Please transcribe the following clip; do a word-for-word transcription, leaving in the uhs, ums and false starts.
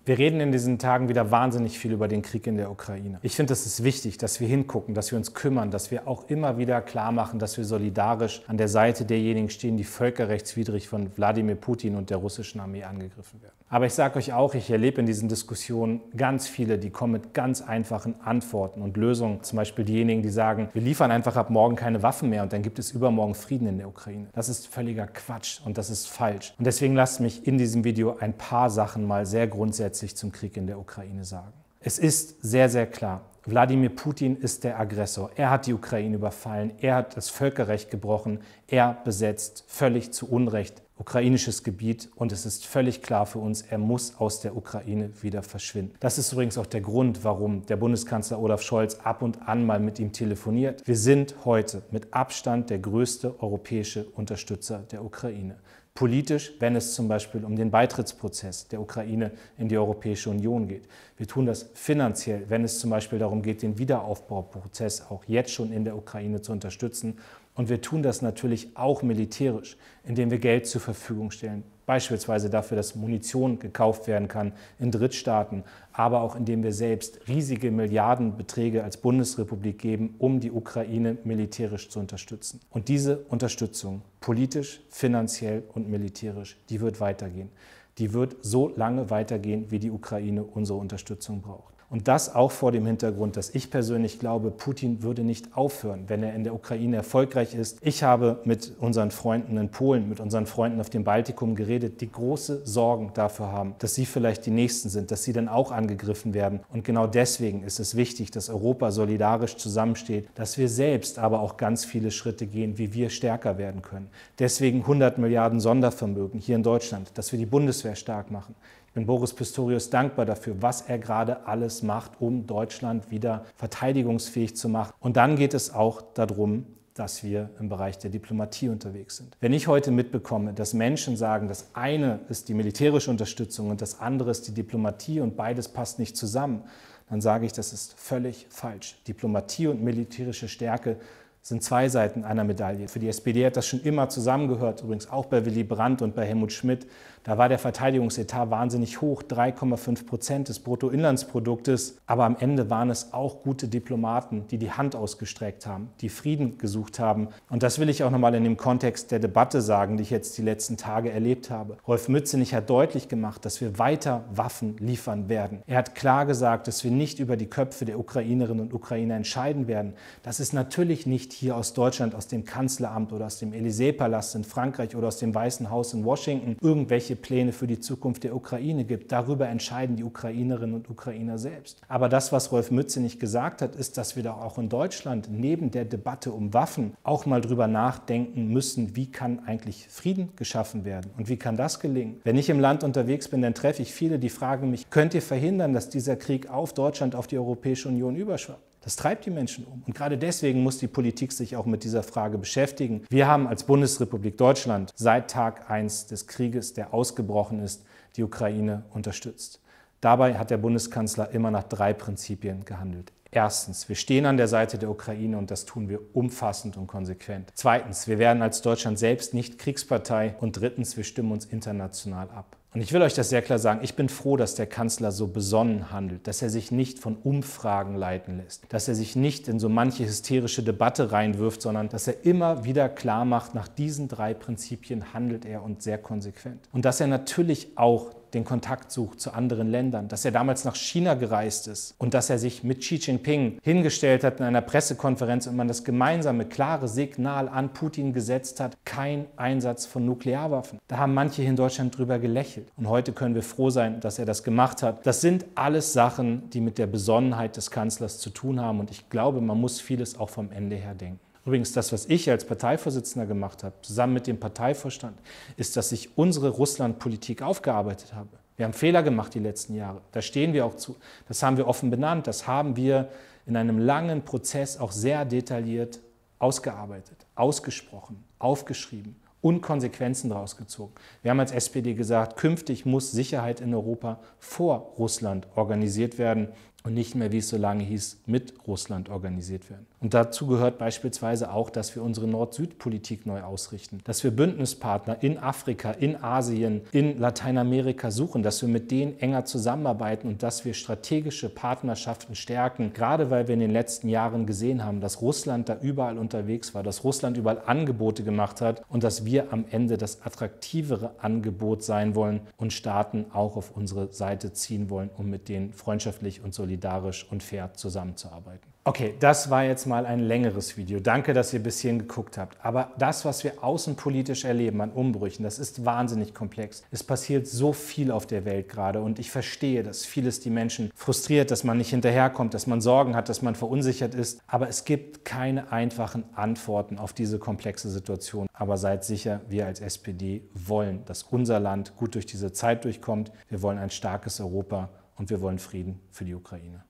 Wir reden in diesen Tagen wieder wahnsinnig viel über den Krieg in der Ukraine. Ich finde, es ist wichtig, dass wir hingucken, dass wir uns kümmern, dass wir auch immer wieder klar machen, dass wir solidarisch an der Seite derjenigen stehen, die völkerrechtswidrig von Wladimir Putin und der russischen Armee angegriffen werden. Aber ich sage euch auch, ich erlebe in diesen Diskussionen ganz viele, die kommen mit ganz einfachen Antworten und Lösungen. Zum Beispiel diejenigen, die sagen, wir liefern einfach ab morgen keine Waffen mehr und dann gibt es übermorgen Frieden in der Ukraine. Das ist völliger Quatsch und das ist falsch. Und deswegen lasst mich in diesem Video ein paar Sachen mal sehr grundsätzlich zum Krieg in der Ukraine sagen. Es ist sehr, sehr klar, Wladimir Putin ist der Aggressor. Er hat die Ukraine überfallen, er hat das Völkerrecht gebrochen, er besetzt völlig zu Unrecht ukrainisches Gebiet und es ist völlig klar für uns, er muss aus der Ukraine wieder verschwinden. Das ist übrigens auch der Grund, warum der Bundeskanzler Olaf Scholz ab und an mal mit ihm telefoniert. Wir sind heute mit Abstand der größte europäische Unterstützer der Ukraine. Politisch, wenn es zum Beispiel um den Beitrittsprozess der Ukraine in die Europäische Union geht. Wir tun das finanziell, wenn es zum Beispiel darum geht, den Wiederaufbauprozess auch jetzt schon in der Ukraine zu unterstützen. Und wir tun das natürlich auch militärisch, indem wir Geld zur Verfügung stellen. Beispielsweise dafür, dass Munition gekauft werden kann in Drittstaaten, aber auch indem wir selbst riesige Milliardenbeträge als Bundesrepublik geben, um die Ukraine militärisch zu unterstützen. Und diese Unterstützung, politisch, finanziell und militärisch, die wird weitergehen. Die wird so lange weitergehen, wie die Ukraine unsere Unterstützung braucht. Und das auch vor dem Hintergrund, dass ich persönlich glaube, Putin würde nicht aufhören, wenn er in der Ukraine erfolgreich ist. Ich habe mit unseren Freunden in Polen, mit unseren Freunden auf dem Baltikum geredet, die große Sorgen dafür haben, dass sie vielleicht die Nächsten sind, dass sie dann auch angegriffen werden. Und genau deswegen ist es wichtig, dass Europa solidarisch zusammensteht, dass wir selbst aber auch ganz viele Schritte gehen, wie wir stärker werden können. Deswegen hundert Milliarden Sondervermögen hier in Deutschland, dass wir die Bundeswehr stark machen. Ich bin Boris Pistorius dankbar dafür, was er gerade alles macht, um Deutschland wieder verteidigungsfähig zu machen. Und dann geht es auch darum, dass wir im Bereich der Diplomatie unterwegs sind. Wenn ich heute mitbekomme, dass Menschen sagen, das eine ist die militärische Unterstützung und das andere ist die Diplomatie und beides passt nicht zusammen, dann sage ich, das ist völlig falsch. Diplomatie und militärische Stärke sind zwei Seiten einer Medaille. Für die S P D hat das schon immer zusammengehört, übrigens auch bei Willy Brandt und bei Helmut Schmidt. Da war der Verteidigungsetat wahnsinnig hoch, drei Komma fünf Prozent des Bruttoinlandsproduktes. Aber am Ende waren es auch gute Diplomaten, die die Hand ausgestreckt haben, die Frieden gesucht haben. Und das will ich auch nochmal in dem Kontext der Debatte sagen, die ich jetzt die letzten Tage erlebt habe. Rolf Mützenich hat deutlich gemacht, dass wir weiter Waffen liefern werden. Er hat klar gesagt, dass wir nicht über die Köpfe der Ukrainerinnen und Ukrainer entscheiden werden. Das ist natürlich nicht hier aus Deutschland, aus dem Kanzleramt oder aus dem Élysée-Palast in Frankreich oder aus dem Weißen Haus in Washington irgendwelche Pläne für die Zukunft der Ukraine gibt. Darüber entscheiden die Ukrainerinnen und Ukrainer selbst. Aber das, was Rolf Mützenich gesagt hat, ist, dass wir doch auch in Deutschland neben der Debatte um Waffen auch mal drüber nachdenken müssen, wie kann eigentlich Frieden geschaffen werden und wie kann das gelingen. Wenn ich im Land unterwegs bin, dann treffe ich viele, die fragen mich, könnt ihr verhindern, dass dieser Krieg auf Deutschland, auf die Europäische Union überschwappt? Das treibt die Menschen um. Und gerade deswegen muss die Politik sich auch mit dieser Frage beschäftigen. Wir haben als Bundesrepublik Deutschland seit Tag eins des Krieges, der ausgebrochen ist, die Ukraine unterstützt. Dabei hat der Bundeskanzler immer nach drei Prinzipien gehandelt. Erstens, wir stehen an der Seite der Ukraine und das tun wir umfassend und konsequent. Zweitens, wir werden als Deutschland selbst nicht Kriegspartei. Und drittens, wir stimmen uns international ab. Und ich will euch das sehr klar sagen, ich bin froh, dass der Kanzler so besonnen handelt, dass er sich nicht von Umfragen leiten lässt, dass er sich nicht in so manche hysterische Debatte reinwirft, sondern dass er immer wieder klar macht, nach diesen drei Prinzipien handelt er und sehr konsequent. Und dass er natürlich auch den Kontakt sucht zu anderen Ländern, dass er damals nach China gereist ist und dass er sich mit Xi Jinping hingestellt hat in einer Pressekonferenz und man das gemeinsame, klare Signal an Putin gesetzt hat, kein Einsatz von Nuklearwaffen. Da haben manche hier in Deutschland drüber gelächelt. Und heute können wir froh sein, dass er das gemacht hat. Das sind alles Sachen, die mit der Besonnenheit des Kanzlers zu tun haben. Und ich glaube, man muss vieles auch vom Ende her denken. Übrigens, das, was ich als Parteivorsitzender gemacht habe, zusammen mit dem Parteivorstand, ist, dass ich unsere Russlandpolitik aufgearbeitet habe. Wir haben Fehler gemacht die letzten Jahre. Da stehen wir auch zu. Das haben wir offen benannt. Das haben wir in einem langen Prozess auch sehr detailliert ausgearbeitet, ausgesprochen, aufgeschrieben und Konsequenzen daraus gezogen. Wir haben als S P D gesagt, künftig muss Sicherheit in Europa vor Russland organisiert werden. und nicht mehr, wie es so lange hieß, mit Russland organisiert werden. Und dazu gehört beispielsweise auch, dass wir unsere Nord-Süd-Politik neu ausrichten, dass wir Bündnispartner in Afrika, in Asien, in Lateinamerika suchen, dass wir mit denen enger zusammenarbeiten und dass wir strategische Partnerschaften stärken, gerade weil wir in den letzten Jahren gesehen haben, dass Russland da überall unterwegs war, dass Russland überall Angebote gemacht hat und dass wir am Ende das attraktivere Angebot sein wollen und Staaten auch auf unsere Seite ziehen wollen, um mit denen freundschaftlich und solidarisch und fair zusammenzuarbeiten. Okay, das war jetzt mal ein längeres Video. Danke, dass ihr bis hierhin geguckt habt. Aber das, was wir außenpolitisch erleben an Umbrüchen, das ist wahnsinnig komplex. Es passiert so viel auf der Welt gerade und ich verstehe, dass vieles die Menschen frustriert, dass man nicht hinterherkommt, dass man Sorgen hat, dass man verunsichert ist. Aber es gibt keine einfachen Antworten auf diese komplexe Situation. Aber seid sicher, wir als S P D wollen, dass unser Land gut durch diese Zeit durchkommt. Wir wollen ein starkes Europa und wir wollen Frieden für die Ukraine.